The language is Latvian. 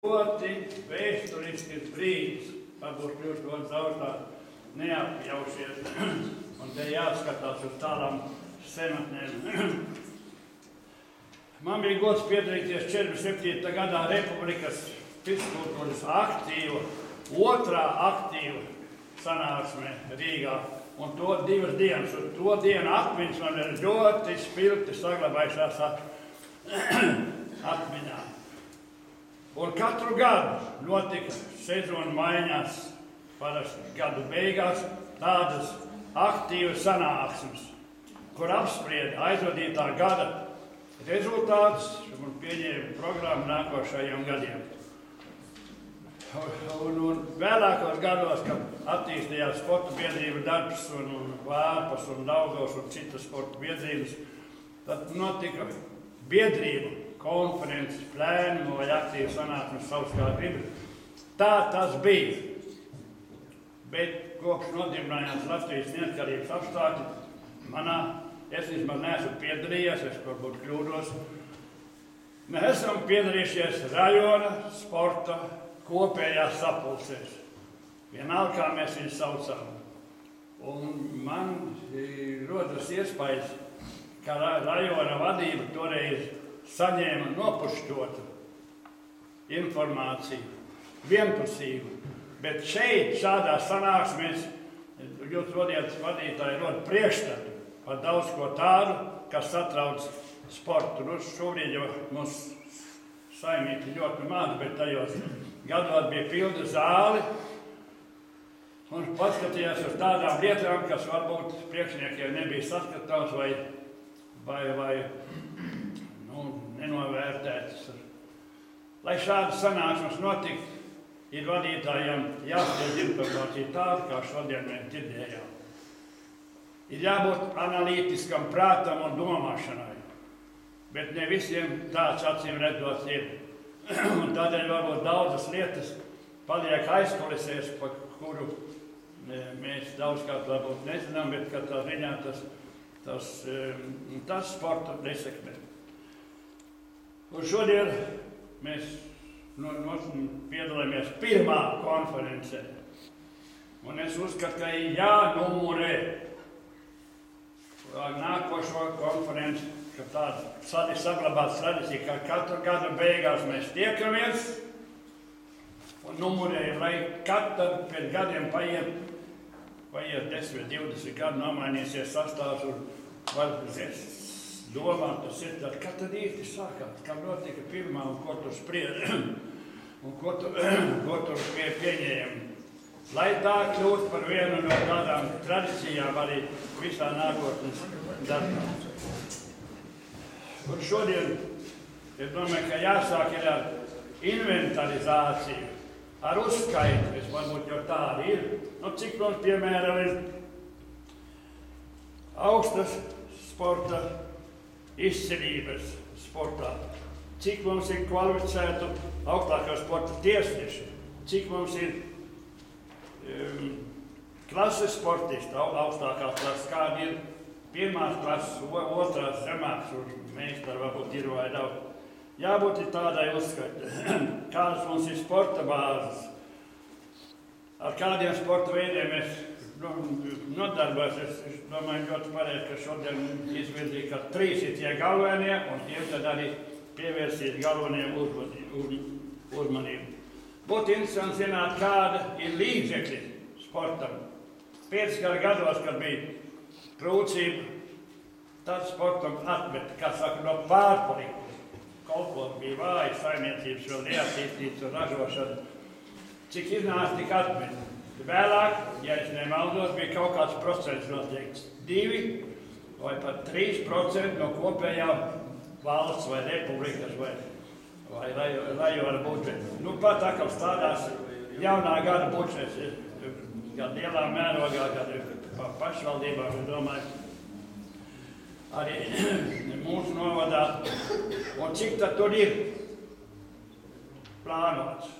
ļoti vēsturisks brīdis, varbūt kļūst ļoti daudz tā neapjaušies, un te jāskatās uz tādām senatnēm. Man bija gods piedalīties 47. gadā Republikas fizkultūras otrā aktīva sanāksmē Rīgā, un to 2 dienas, un to dienu atmiņas man ir ļoti spilgti saglabājušās atmiņā. Un katru gadu notika sezonu maiņās, parasti gadu beigās, tādas aktīvas sanāksmes, kur apsprieda aizvadītā gada rezultātus un pieņēma programmu nākošajiem gadiem. Un vēlākos gados, kad attīstījās sporta biedrību darbs un Vārpas un Daugavas un citas sporta biedrības, tad notika biedrību konferences, plēnu vai aktīvu sanāksmes savs kā gribi. Tā tas bija. Bet kopš nodibinājās Latvijas neatkarības apstākļi, es vismaz neesmu piedalījies, es varbūt kļūdos. Mēs esam piedalījušies rajona sporta kopējās sapulcēs. Vienalga, kā mēs viņus saucam. Un man rodas iespējas, ka rajona vadība toreiz saņēma nopušķotu informāciju, vienpusīgu. Bet šeit, šādā sanāksmēs, jūs vadītāji rod priekšstatu par daudz ko tādu, kas satrauc sportu. Šobrīd jau mums saimnieki ļoti maz, bet tajos gados bija pilda zāli un paskatījās uz tādām lietām, kas varbūt priekšniekiem nebija saskatāms vai nenovērtētas. Lai šādas sanāksmes notiktu, ir vadītājiem jāsniedz informācija tāda, kā šodien mēs dzirdējām. Ir jābūt analītiskam prātam un domāšanai, bet ne visiem tāds acīm redzot ir. Un tādēļ varbūt daudzas lietas paliek aizkulisēs, par kuru mēs daudzkārt varbūt nezinām, bet katrā ziņā tas sporta nesekmē. Un šodien mēs piedalāmies pirmā konferencē. Un es uzskatu, ka ir jānumurē nākošo konferenci, ka tāda saglabāts tradīcija, ka katru gadu beigās mēs tiekamies un numurējam, lai katru pēc gadiem paiet 10, 20 gadu, nomainīsies sastāvs un var domāt, tas ir tad, kad tad īsti sākās, kad notika pirmā un ko tu spriedi un ko tu pieņēmi. Lai tā kļūst par vienu no tādām tradīcijām arī visā nākotnes darbā. Un šodien, es domāju, ka jāsāk ir ar inventarizāciju, ar uzskaitu, varbūt jau tāda ir. Cik mums, piemēram, ir augstas sporta izcilības sportā, cik mums ir kvalificētu augstākā sporta tiesneši, cik mums ir klases sportisti, augstākā klases, kādi ir pirmās klases, otrās zemāks, un meistari varbūt ir vai daudz. Jābūt tādai uzskaitai, kādas mums ir sporta bāzes, ar kādiem sporta veidiem mēs nodarbojas. Es domāju, ļoti pareizi, ka šodien izvirzīja, ka 3 ir tie galvenie, un tiem tad arī pievērsīt galveniem uzmanību. Būtu interesanti zināt, kāda ir līdzekļi sportam. Pēckara gados, kad bija trūcība, tad sportam atmet, kā saka, no pārpalikumu. Kaut ko bija vāji, saimniecības vēl neattīstīts un ražošana. Cik iznāca, tik atmet. Vēlāk, ja es nemaldos, bija kaut kāds procents noteikts. 2 vai pat 3% no kopējā valsts vai republikas vai rajona budžeta. Pat atkal stādās jaunā gada budžets, gan lielā mērogā, gan pašvaldībām, es domāju, arī mūsu novadā. Un cik tad tur ir plānots?